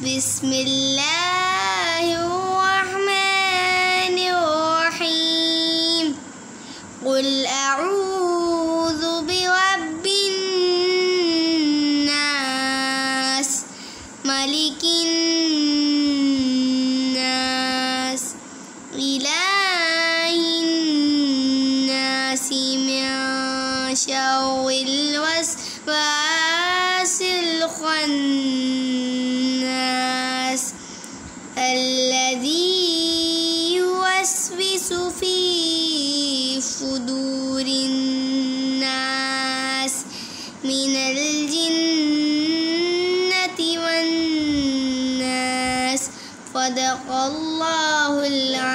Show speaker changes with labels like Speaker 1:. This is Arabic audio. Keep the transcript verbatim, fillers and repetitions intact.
Speaker 1: بسم الله الرحمن الرحيم قل أعوذ برب الناس ملك الناس إله الناس من شر الوسواس الخناس الذي يوسوس في صدور الناس من الجنة والناس صدق الله العظيم.